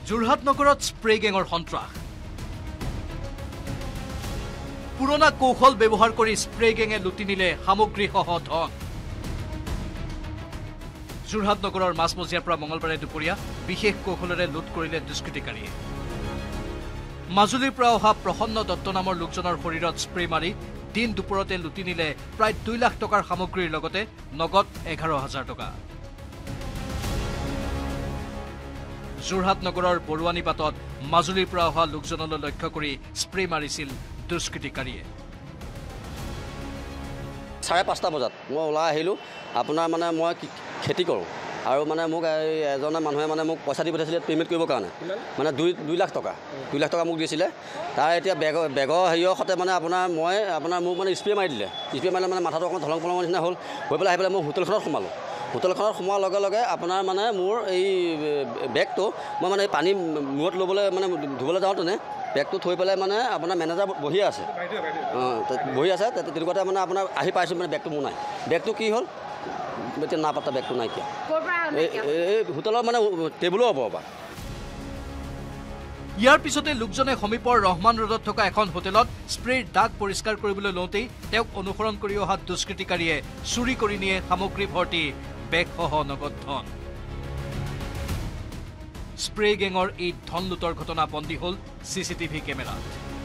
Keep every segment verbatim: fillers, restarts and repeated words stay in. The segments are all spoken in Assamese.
যোৰহাট নগৰত স্প্ৰে গেঙৰ সন্ত্ৰাস পুৰণা কৌশল ব্যৱহাৰ কৰি স্প্ৰে গেঙে লুটি নিলে সামগ্ৰীসহ ধন যোৰহাট নগৰৰ মাছমজিয়াৰ পৰা মঙলবাৰে দুপৰীয়া বিশেষ কৌশলেৰে লুট কৰিলে দুষ্কৃতিকাৰীয়ে মাজুলীৰ পৰা অহা প্ৰসন্ন দত্ত নামৰ লোকজনৰ শৰীৰত স্প্ৰে মাৰি দিন দুপৰতে লুটি নিলে প্ৰায় দুই লাখ টকাৰ সামগ্ৰীৰ লগতে নগদ এঘাৰ হাজাৰ টকা যোৰহাট নগৰৰ বৰুৱানী বাটত মাজুলীৰ পৰা অহা লোকজনলৈ লক্ষ্য কৰি স্প্ৰে মাৰিছিল দুষ্কৃতিকাৰীয়ে চাৰে পাঁচটা বজাত মই ওলাই আহিলোঁ আপোনাৰ মানে মই খেতি কৰোঁ আৰু মানে মোক এজনে মানুহে মানে মোক পইচা দি পঠাইছিলে পে'মেণ্ট কৰিবৰ কাৰণে মানে দুই দুই লাখ টকা দুই লাখ টকা মোক দিছিলে তাৰ এতিয়া বেগৰ বেগৰ হেৰিয়ৰ সতে মানে আপোনাৰ মই আপোনাৰ মোক মানে স্প্ৰে মাৰি দিলে স্প্ৰে মাৰিলে মানে মাথাটো অকণমান ধলং পলঙৰ নিচিনা হ'ল হৈ পেলাই আহি পেলাই মই হোটেলখনত সোমালোঁ হোটেলখনত সোমোৱাৰ লগে লগে আপোনাৰ মানে মোৰ এই বেগটো মই মানে পানী মূৰত ল'বলৈ মানে ধুবলৈ যাওঁতেনে বেগটো থৈ পেলাই মানে আপোনাৰ মেনেজাৰ বহি আছে অঁ বহি আছে তেনেকুৱাতে মানে আপোনাৰ আহি পাইছোঁ মানে বেগটো মোৰ নাই বেগটো কি হ'ল এতিয়া নাপাতা বেগটো নাইকিয়া এই হোটেলৰ মানে টেবুলো হ'ব বা ইয়াৰ পিছতে লোকজনে সমীপৰ ৰহমান ৰোডত থকা এখন হোটেলত স্প্ৰেৰ দাগ পৰিষ্কাৰ কৰিবলৈ লওঁতেই তেওঁক অনুসৰণ কৰি অহা দুষ্কৃতিকাৰীয়ে চুৰি কৰি নিয়ে সামগ্ৰী ভৰ্তি বেগসহ নগদ ধন স্প্ৰে গেঙৰ এই ধন লুটৰ ঘটনা বন্দী হ'ল চি চি টিভি কেমেৰাত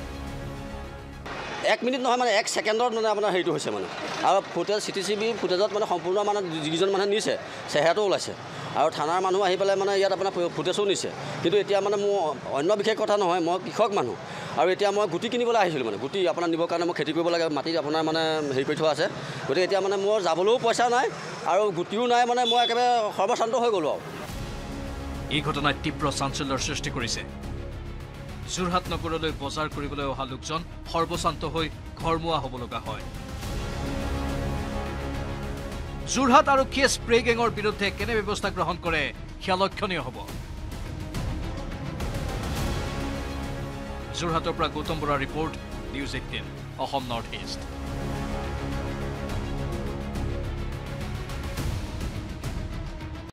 এক মিনিট নহয় মানে এক ছেকেণ্ডত মানে আপোনাৰ হেৰিটো হৈছে মানে আৰু footage C C T V ফুটেজত মানে সম্পূৰ্ণ মানে যিকেইজন মানুহে নিছে চেহেৰাটো ওলাইছে আৰু থানাৰ মানুহ আহি পেলাই মানে ইয়াত আপোনাৰ ফুটেজো নিছে কিন্তু এতিয়া মানে মোৰ অন্য বিশেষ কথা নহয় মই কৃষক মানুহ আৰু এতিয়া মই গুটি কিনিবলৈ আহিছিলোঁ মানে গুটি আপোনাৰ নিবৰ কাৰণে মই খেতি কৰিব লাগে মাটি আপোনাৰ মানে হেৰি কৰি থোৱা আছে গতিকে এতিয়া মানে মোৰ যাবলৈও পইচা নাই আৰু গুটিও নাই মানে মই একেবাৰে সৰ্বশান্ত হৈ গ'লোঁ আৰু এই ঘটনাই তীব্ৰ চাঞ্চল্যৰ সৃষ্টি কৰিছে যোৰহাট নগৰলৈ বজাৰ কৰিবলৈ অহা লোকজন সৰ্বশান্ত হৈ ঘৰমুৱা হ'ব লগা হয় যোৰহাট আৰক্ষীয়ে স্প্ৰে গেঙৰ বিৰুদ্ধে কেনে ব্যৱস্থা গ্ৰহণ কৰে সেয়া লক্ষণীয় হ'ব যোৰহাটৰ পৰা গৌতম বৰাৰ report news eighteen Assam north east